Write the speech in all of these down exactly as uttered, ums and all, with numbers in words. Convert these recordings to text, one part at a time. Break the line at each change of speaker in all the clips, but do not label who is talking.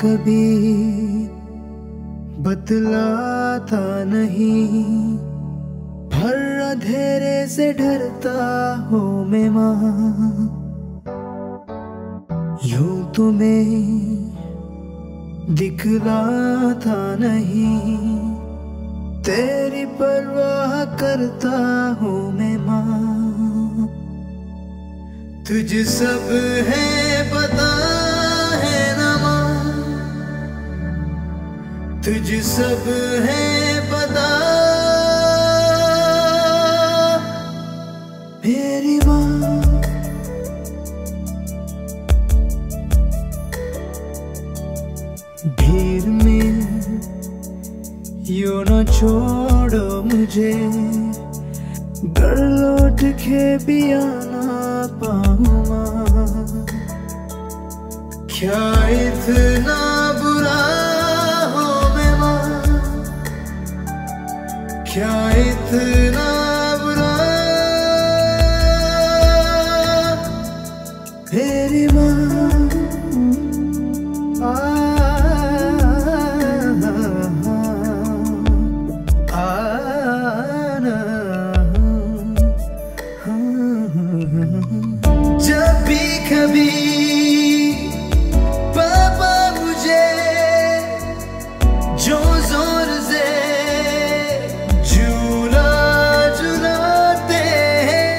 कभी बतलाता नहीं, हर अंधेरे से डरता हूँ मैं माँ। यूं तुम्हें दिखलाता नहीं, तेरी परवाह करता हूँ मैं माँ। तुझ सब है पता है ना माँ, तुझ सब है पता मेरी माँ। भीड़ में यूं न छोड़ो मुझे, घर लौट के भी आना पाऊँ माँ। क्या इतना बुरा हो मैं माँ, क्या इतना बुरा मेरी माँ। जब भी कभी पापा मुझे जो जोर से झूला झूलाते हैं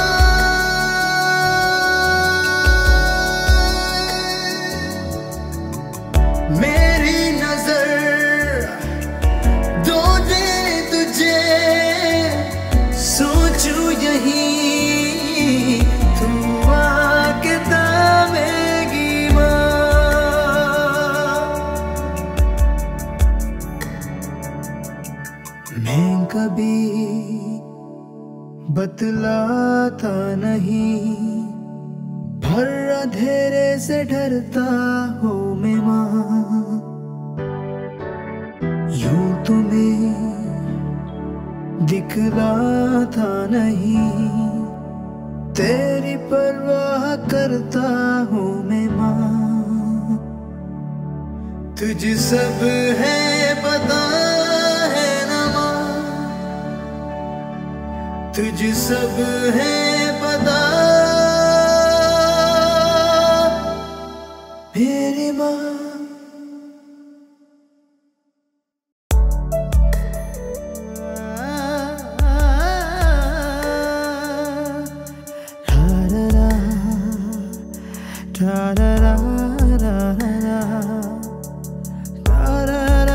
मेरी नजर दो दिन तुझे सोचूं यही, मैं कभी बतलाता नहीं, हर अंधेरे से डरता हूँ मैं माँ। यूं तुम्हें दिखलाता नहीं, तेरी परवाह करता हूँ मैं माँ। तुझ सब है पता है ना माँ, तुझ सब है पता मेरी माँ।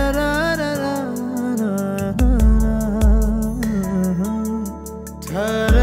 Ta